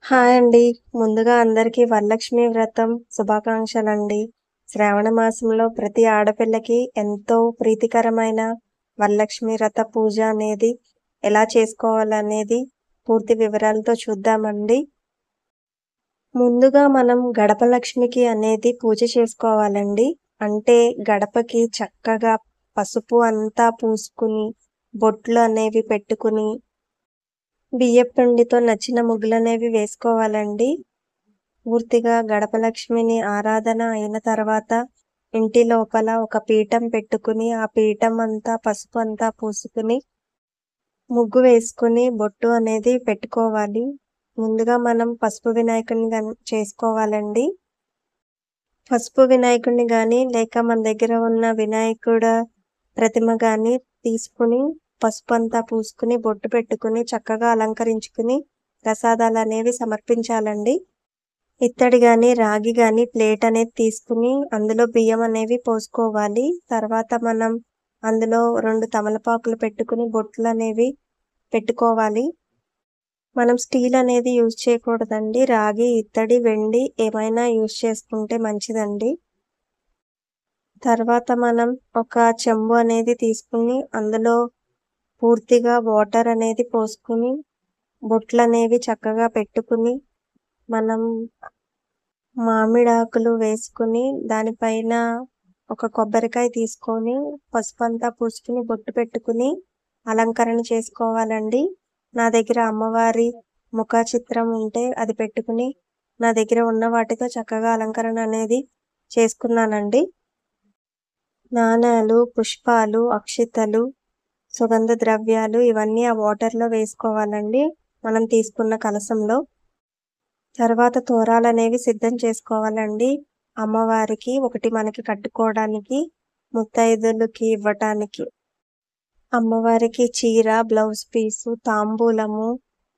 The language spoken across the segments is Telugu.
హాయ్ అండి. ముందుగా అందరికీ వరలక్ష్మి వ్రతం శుభాకాంక్షలండి. శ్రావణ మాసంలో ప్రతి ఆడపిల్లకి ఎంతో ప్రీతికరమైన వరలక్ష్మి వ్రత పూజ అనేది ఎలా చేసుకోవాలనేది పూర్తి వివరాలతో చూద్దామండి. ముందుగా మనం గడప లక్ష్మికి అనేది పూజ చేసుకోవాలండి. అంటే గడపకి చక్కగా పసుపు అంతా పూసుకుని, బొట్లు అనేవి పెట్టుకుని, బియ్యపు పిండితో నచ్చిన ముగ్గులనేవి వేసుకోవాలండి. పూర్తిగా గడపలక్ష్మిని ఆరాధన అయిన తర్వాత ఇంటి లోపల ఒక పీఠం పెట్టుకుని, ఆ పీఠం అంతా పసుపు అంతా పూసుకుని, ముగ్గు వేసుకుని బొట్టు అనేది పెట్టుకోవాలి. ముందుగా మనం పసుపు వినాయకుడిని చేసుకోవాలండి. పసుపు వినాయకుడిని గాని, లేక మన దగ్గర ఉన్న వినాయకుడు ప్రతిమ గాని తీసుకుని, పసుపంతా పూసుకుని, బొట్టు పెట్టుకుని, చక్కగా అలంకరించుకుని, ప్రసాదాలనేవి సమర్పించాలండి. ఇత్తడి గాని, రాగి గాని ప్లేట్ అనేది తీసుకుని, అందులో బియ్యం అనేవి పోసుకోవాలి. తర్వాత మనం అందులో 2 తమలపాకులు పెట్టుకుని, బొట్లనేవి పెట్టుకోవాలి. మనం స్టీల్ అనేది యూజ్ చేయకూడదండి. రాగి, ఇత్తడి, వెండి ఏమైనా యూజ్ చేసుకుంటే మంచిదండి. తర్వాత మనం ఒక చెంబు అనేది తీసుకుని, అందులో పూర్తిగా వాటర్ అనేది పోసుకుని, బొట్లనేవి చక్కగా పెట్టుకుని, మనం మామిడాకులు వేసుకుని, దానిపైన ఒక కొబ్బరికాయ తీసుకొని, పసుపంతా పూసుకుని, బొట్టు పెట్టుకుని, అలంకరణ చేసుకోవాలండి. నా దగ్గర అమ్మవారి ముఖ చిత్రం ఉంటే అది పెట్టుకుని, నా దగ్గర ఉన్న వాటితో చక్కగా అలంకరణ అనేది చేసుకున్నానండి. నాణేలు, పుష్పాలు, అక్షితలు, సుగంధ ద్రవ్యాలు ఇవన్నీ ఆ వాటర్‌లో వేసుకోవాలండి మనం తీసుకున్న కలశంలో. తర్వాత తోరాలనేవి సిద్ధం చేసుకోవాలండి. అమ్మవారికి, ఒకటి మనకి కట్టుకోవడానికి, ముత్తైదులకి ఇవ్వటానికి. అమ్మవారికి చీర, బ్లౌజ్ పీసు, తాంబూలము,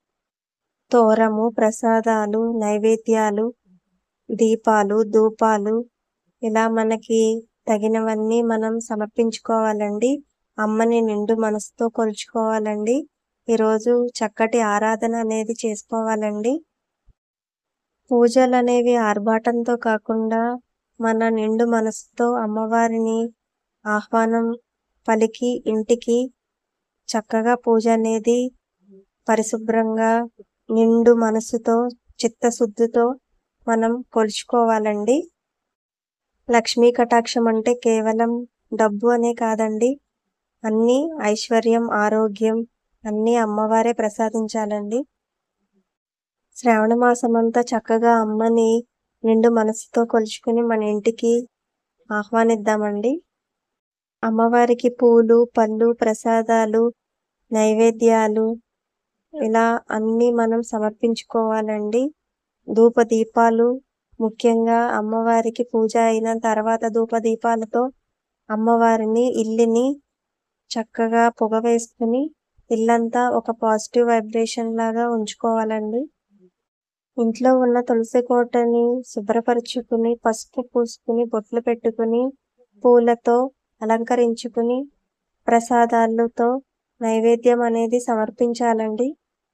తోరము, ప్రసాదాలు, నైవేద్యాలు, దీపాలు, ధూపాలు ఇలా మనకి తగినవన్నీ మనం సమర్పించుకోవాలండి. అమ్మని నిండు మనసుతో కొలుచుకోవాలండి. ఈరోజు చక్కటి ఆరాధన అనేది చేసుకోవాలండి. పూజలనేవి ఆర్భాటంతో కాకుండా మన నిండు మనసుతో అమ్మవారిని ఆహ్వానం పలికి ఇంటికి చక్కగా పూజ అనేది పరిశుభ్రంగా నిండు మనసుతో చిత్తశుద్ధితో మనం కొలుచుకోవాలండి. లక్ష్మీ కటాక్షం అంటే కేవలం డబ్బు అనే కాదండి. అన్నీ ఐశ్వర్యం, ఆరోగ్యం అన్నీ అమ్మవారే ప్రసాదించాలండి. శ్రావణ మాసమంతా చక్కగా అమ్మని నిండు మనసుతో కొలుచుకుని మన ఇంటికి ఆహ్వానిద్దామండి. అమ్మవారికి పూలు, పళ్ళు, ప్రసాదాలు, నైవేద్యాలు ఇలా అన్నీ మనం సమర్పించుకోవాలండి. ధూపదీపాలు ముఖ్యంగా అమ్మవారికి పూజ అయిన తర్వాత ధూపదీపాలతో అమ్మవారిని, ఇల్లుని చక్కగా పొగ వేసుకుని ఇల్లంతా ఒక పాజిటివ్ వైబ్రేషన్ లాగా ఉంచుకోవాలండి. ఇంట్లో ఉన్న తులసి కోటని శుభ్రపరుచుకుని, పసుపు పూసుకుని, బొట్లు పెట్టుకుని, పూలతో అలంకరించుకుని, ప్రసాదాలతో నైవేద్యం అనేది సమర్పించాలండి.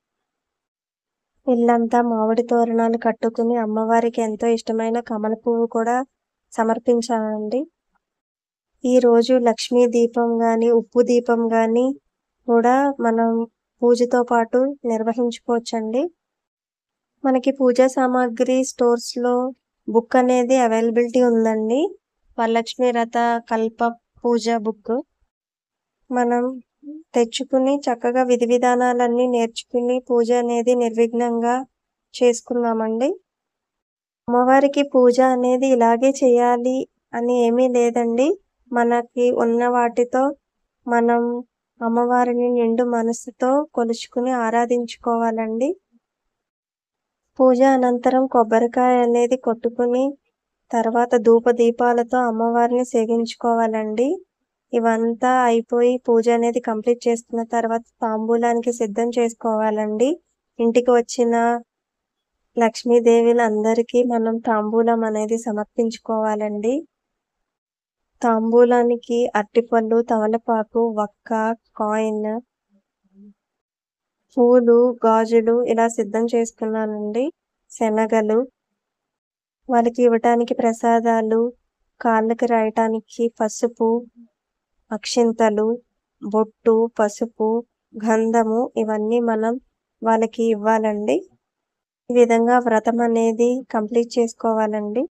ఇల్లంతా మామిడి తోరణాలు కట్టుకుని అమ్మవారికి ఎంతో ఇష్టమైన కమల పువ్వు కూడా సమర్పించాలండి. ఈరోజు లక్ష్మీ దీపం గాని, ఉప్పు దీపం గాని కూడా మనం పూజతో పాటు నిర్వహించుకోవచ్చండి. మనకి పూజా సామాగ్రి స్టోర్స్‌లో బుక్ అనేది అవైలబిలిటీ ఉందండి. వరలక్ష్మి వ్రత కల్ప పూజ బుక్. మనం తెచ్చుకుని చక్కగా విధి విధానాలన్నీ నేర్చుకుని పూజ అనేది నిర్విఘ్నంగా చేసుకుందామండి. అమ్మవారికి పూజ అనేది ఇలాగే చేయాలి అని ఏమీ లేదండి. మనకి ఉన్న వాటితో మనం అమ్మవారిని నిండు మనసుతో కొలుచుకుని ఆరాధించుకోవాలండి. పూజ అనంతరం కొబ్బరికాయ అనేది కొట్టుకుని, తర్వాత ధూపదీపాలతో అమ్మవారిని సేవించుకోవాలండి. ఇవంతా అయిపోయి పూజ అనేది కంప్లీట్ చేసుకున్న తర్వాత తాంబూలానికి సిద్ధం చేసుకోవాలండి. ఇంటికి వచ్చిన లక్ష్మీదేవులందరికీ మనం తాంబూలం అనేది సమర్పించుకోవాలండి. తాంబూలానికి అరటిపళ్ళు, తమలపాకు, వక్క, కాయిన్, పూలు, గాజులు ఇలా సిద్ధం చేసుకున్నానండి. శనగలు, వాళ్ళకి ఇవ్వటానికి ప్రసాదాలు, కాళ్ళకి రాయటానికి పసుపు, అక్షింతలు, బొట్టు, పసుపు, గంధము ఇవన్నీ మనం వాళ్ళకి ఇవ్వాలండి. ఈ విధంగా వ్రతం అనేది కంప్లీట్ చేసుకోవాలండి.